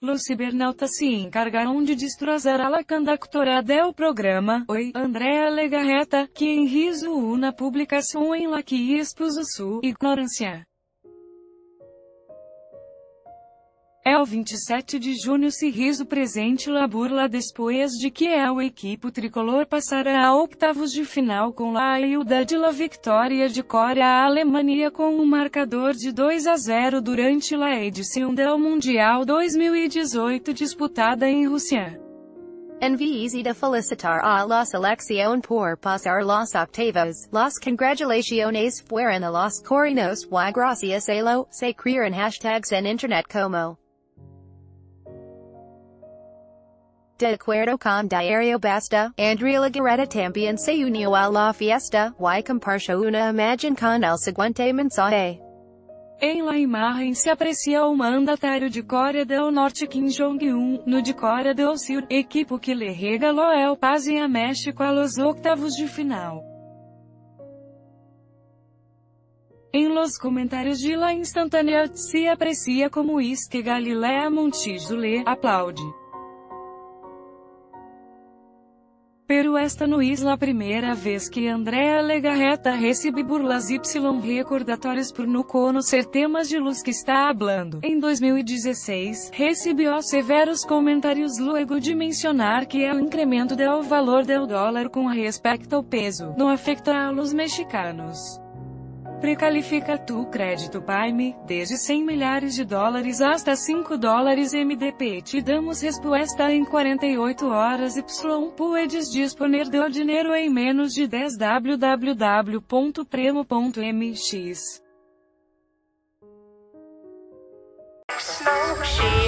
Los cibernautas se encargaram de destrozar a la conductora del programa, Andrea Legarreta, que em riso una publicação em la que expuso su ignorância. El 27 de junho se riso presente la burla depois de que el equipo tricolor passara a octavos de final com la ayuda de la vitória de Coreia à Alemanha com um marcador de 2-0 durante la edição del Mundial 2018 disputada em Rússia. Envies de felicitar a la selección por pasar los octavos. Las congratulaciones fueron a los coreanos y gracias a lo se crearon hashtags en internet como De acuerdo con Diario Basta, Andrea Legarreta también se unió a la fiesta, y compartió una imagen con el siguiente mensaje. Em la imagen se aprecia o mandatário de Coreia del Norte Kim Jong-un, no de Coreia del Sur, equipo que le regaló el pase a México a los octavos de final. Em los comentários de la instantânea se aprecia como es que Galilea Montijo le aplaude. Pero esta não é a primeira vez que Andrea Legarreta recebe burlas y recordatórios por no conocer temas de los que está hablando. Em 2016, recebió severos comentários luego de mencionar que o incremento del valor del dólar com respecto ao peso não afecta a los mexicanos. Precalifica tu crédito Prime, desde 100 milhares de dólares hasta 5 dólares MDP. Te damos resposta em 48 horas y puedes disponer do dinheiro em menos de 10 www.premo.mx.